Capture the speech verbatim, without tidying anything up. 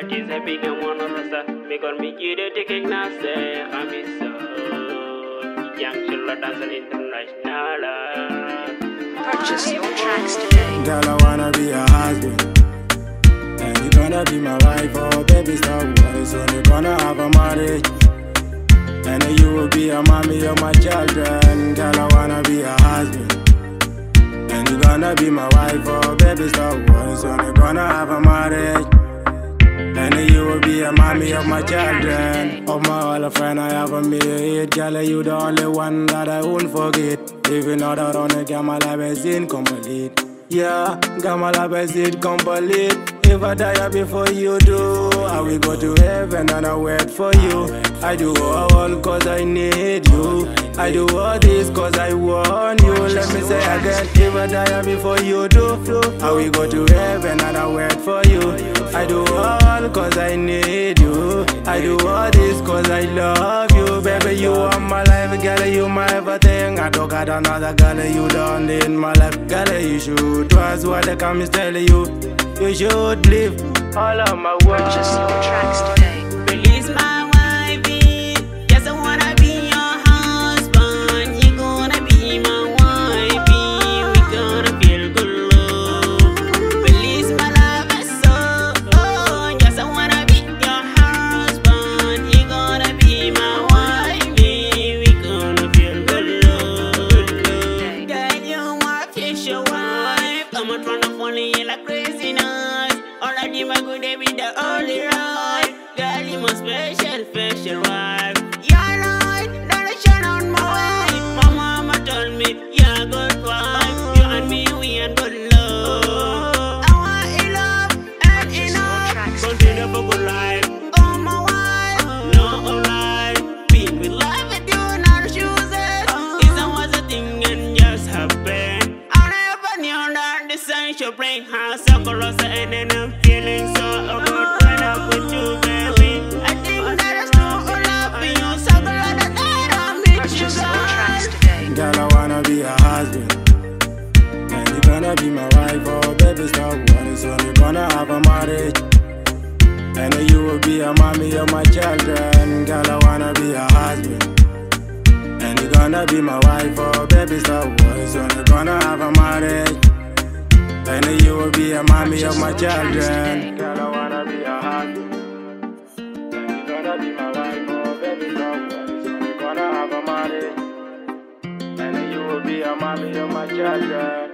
is a big one of us. Because me you the taking now say I'm so young chilla dance international. Purchase your tracks today. Girl, I wanna be a husband, and you gonna be my wife. Oh baby, stop worry, soon you gonna have a marriage, and then you will be a mommy of my children. Girl, I wanna be a husband, and you gonna be my wife. Oh baby, stop worry, soon you gonna have a marriage, and then you will be a mommy of my children. Of my other friend I have a mate, girl, you the only one that I won't forget. Even though that on the girl, my life is incomplete. Yeah, girl, my life is incomplete. If I die before you do, I will go to heaven and I wait for you. I do all cause I need you. I do all this cause I want you. Let me say again, if I die before you do, I will go to heaven and I wait for you. I do all cause I need you. I do all this cause I love you. Baby, you are my life, girl, you my everything. I don't got another girl, you done in my life. Girl, you should trust what the comments tell you. You should live all of my world. Purchase your tracks today. Release my wifey. Yes, I wanna be your husband. You gonna be my wifey. We gonna feel good love. Release my love and soul. Oh, yes, I wanna be your husband. You gonna be my wifey. We gonna feel good love. Girl, you my future wife. I'm not trying to follow you like crazy nights. All I need my good day with the only right. Girl, you my special, special wife. You're right, that I shine on my wife. My mama told me, you're a good wife. You and me, we ain't good love. I want in love and enough. Continue for good life. Oh, my wife, no, alright. Being with life with you, not choosing. Isn't was a thing and just happen. I never knew that the sun should bring her suckers, and then I'm feeling so good when I'm with you, baby. I think that I still love you, so glad that I meet you, Purchase your tracks girl. today. Girl, I wanna be a husband, and you gonna be my wife. Oh baby, stop worry, soon you gonna have a marriage, and then you will be a mommy of my children. Girl, I wanna be a husband, and you gonna be my wife. Oh baby, stop worry, soon you gonna have a marriage, and then you will be a mommy of my children. Girl, I wanna be a husband, and you gonna be my wife. Oh baby, stop worry, soon you gonna have a marriage, and then you will be a mommy of my children.